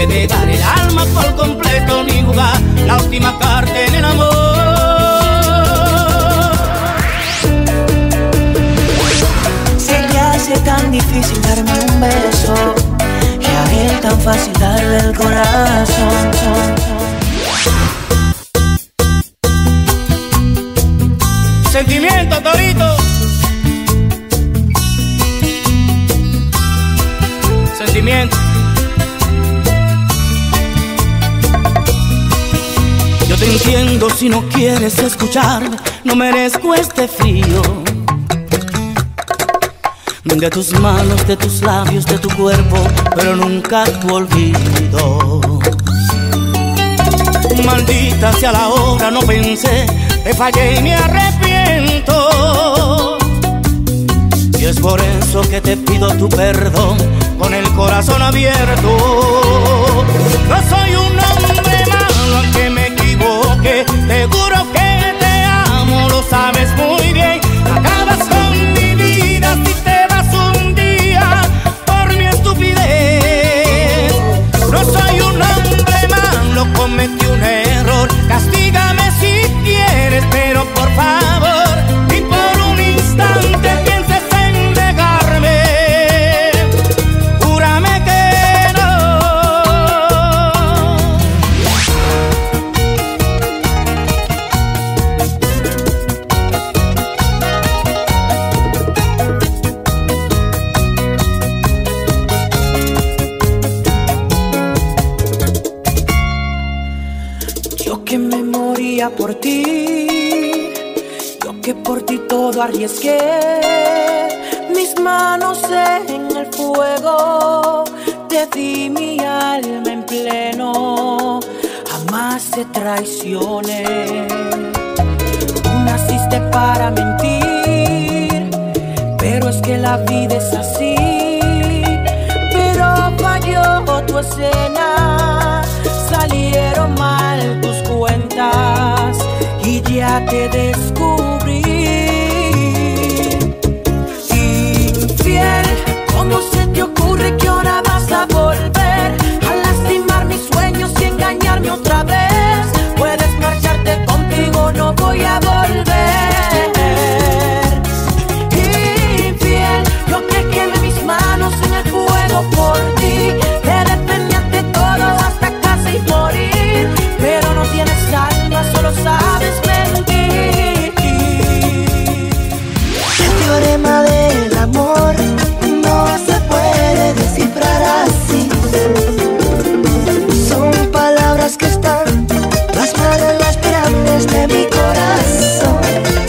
puede dar el alma por completo ni jugar la última carta en el amor. Se le hace tan difícil darme un beso y a él tan fácil darle el corazón. Sentimiento, Torito. Sentimiento. Yo te entiendo si no quieres escucharme, no merezco este frío. De tus manos, de tus labios, de tu cuerpo, pero nunca tu olvido. Maldita sea la hora, no pensé, te fallé y me arrepiento. Y es por eso que te pido tu perdón con el corazón abierto. No soy un hombre malo aunque me equivoque, te juro que te amo, lo sabes muy bien. Acabas con mi vida si te vas un día por mi estupidez. No soy un hombre malo, cometí un error, castígame si quieres, pero por favor, ni por un instante pienses en dejarme. Júrame que no. Yo que me moría por ti, yo que por ti todo arriesgué, mis manos en el fuego, te di mi alma en pleno, jamás te traicioné. Tú naciste para mentir, pero es que la vida es así. Pero falló tu escena, salieron mal tus cuentas y ya te descubrí. Infiel, ¿cómo se te ocurre que ahora vas a volver a lastimar mis sueños y engañarme otra vez? Puedes marcharte contigo, no voy a volver. Infiel, yo que quemé mis manos en el fuego por ti, te defendí ante todo hasta casi morir, pero no tienes alma, solo sabes mentir. El teorema del amor no se puede descifrar así. Son palabras que están plasmadas en las pirámides de mi corazón.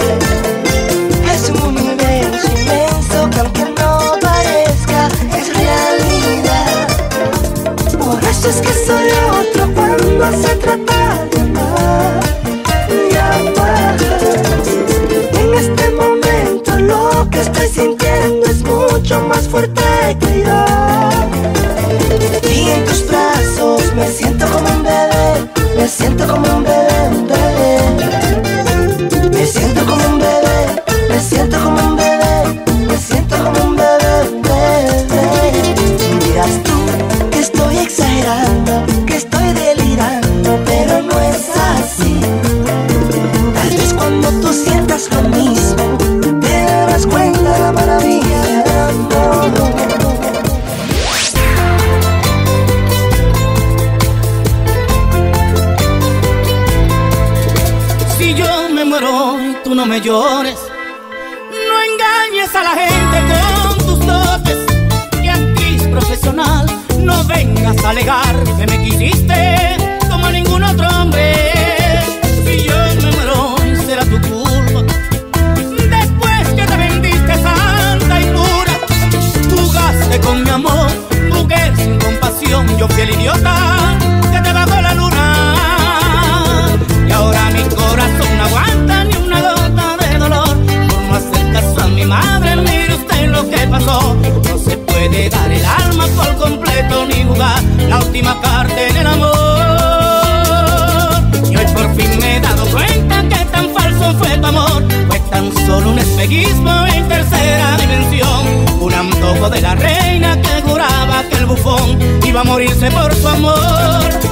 Es un universo inmenso que aunque no parezca es realidad. Por eso es que soy otro cuando se trata de amar y amar. En este momento lo que estoy sintiendo es mucho más fuerte que yo. Y en tus brazos me siento como un bebé, me siento como un bebé, un bebé. Me siento como un bebé, me siento como un bebé, me siento como un bebé, un bebé. Dirás tú que estoy exagerando, que estoy delirando, pero no es así. Tal vez cuando tú sientas lo mismo, te darás cuenta de la maravilla del amor. Si yo me muero y tú no me llores, no engañes a la gente con tus dotes de actriz profesional. No vengas a alegar que me quisiste como ningún otro hombre. Si yo me muero será tu culpa, después que te vendiste santa y pura. Jugaste con mi amor, mujer sin compasión. Yo fui el idiota que te bajó la luna. Y ahora mi corazón no aguanta ni una gota de dolor por no hacer caso a mi madre. Mire usted lo que pasó. No se puede dar el alma por completo ni jugar la última carta en el amor. Y hoy por fin me he dado cuenta que tan falso fue tu amor. Fue tan solo un espejismo en tercera dimensión, un antojo de la reina que juraba que el bufón iba va a morirse por su amor.